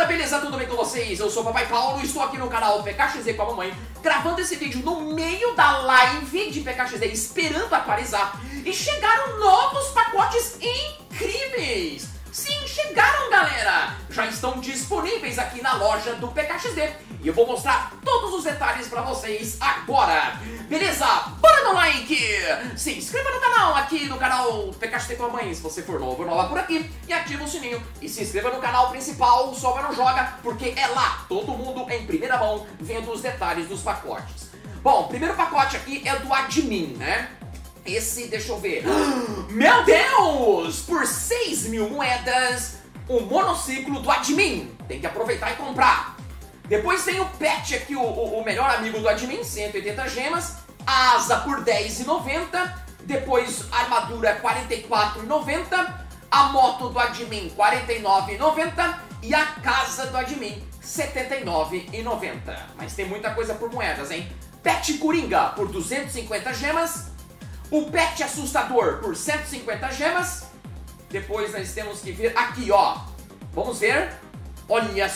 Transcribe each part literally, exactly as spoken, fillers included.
beleza? Tudo bem com vocês? Eu sou o Papai Paulo e estou aqui no canal P K X D com a mamãe, gravando esse vídeo no meio da live de P K X D, esperando atualizar. E chegaram novos pacotes incríveis! Sim, chegaram, galera! Já estão disponíveis aqui na loja do P K X D. E eu vou mostrar todos os detalhes pra vocês agora. Beleza? Bora no like! Se inscreva no canal, aqui no canal P K X D com a mãe, se você for novo ou nova por aqui. E ativa o sininho. E se inscreva no canal principal, Só Vai Não Joga, porque é lá, todo mundo em primeira mão, vendo os detalhes dos pacotes. Bom, o primeiro pacote aqui é do Admin, né? Esse, deixa eu ver. Meu Deus! Por seis mil moedas, o monociclo do Admin. Tem que aproveitar e comprar. Depois tem o Pet aqui, o, o, o melhor amigo do Admin, cento e oitenta gemas. A asa por dez reais e noventa centavos. Depois armadura quarenta e quatro reais e noventa centavos. A moto do Admin quarenta e nove reais e noventa centavos. E a casa do Admin setenta e nove reais e noventa centavos. Mas tem muita coisa por moedas, hein? Pet Coringa por duzentas e cinquenta gemas. O Pet Assustador por cento e cinquenta gemas. Depois nós temos que ver aqui, ó. Vamos ver. Olha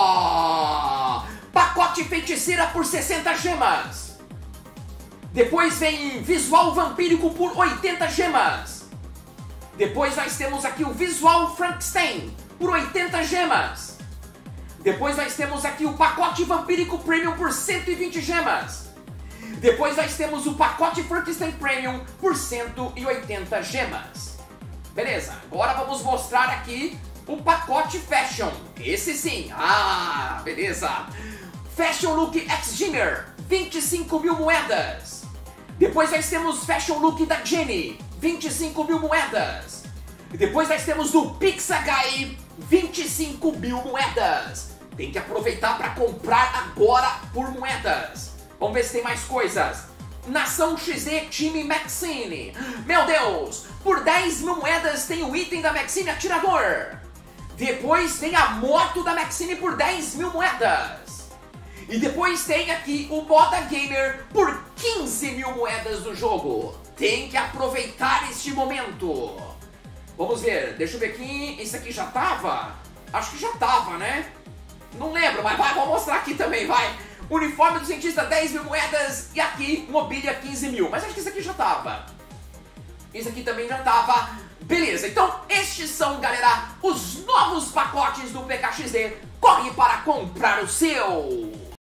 só! Pacote Feiticeira por sessenta gemas. Depois vem Visual Vampírico por oitenta gemas. Depois nós temos aqui o Visual Frankenstein por oitenta gemas. Depois nós temos aqui o Pacote Vampírico Premium por cento e vinte gemas. Depois nós temos o pacote Frankenstein Premium por cento e oitenta gemas. Beleza, agora vamos mostrar aqui o pacote Fashion. Esse sim, ah, beleza. Fashion Look X-Gimmer, vinte e cinco mil moedas. Depois nós temos Fashion Look da Jenny, vinte e cinco mil moedas. Depois nós temos do Pixagai, vinte e cinco mil moedas. Tem que aproveitar para comprar agora por moedas. Vamos ver se tem mais coisas. Nação X Z Time Maxine. Meu Deus! Por dez mil moedas tem o item da Maxine Atirador. Depois tem a moto da Maxine por dez mil moedas. E depois tem aqui o Moda Gamer por quinze mil moedas do jogo. Tem que aproveitar este momento. Vamos ver. Deixa eu ver aqui. Esse aqui já tava? Acho que já tava, né? Não lembro, mas vai, vou mostrar aqui também, vai. Uniforme do cientista, dez mil moedas. E aqui, mobília, quinze mil. Mas acho que isso aqui já tava. Isso aqui também já tava. Beleza, então estes são, galera, os novos pacotes do P K X D. Corre para comprar o seu.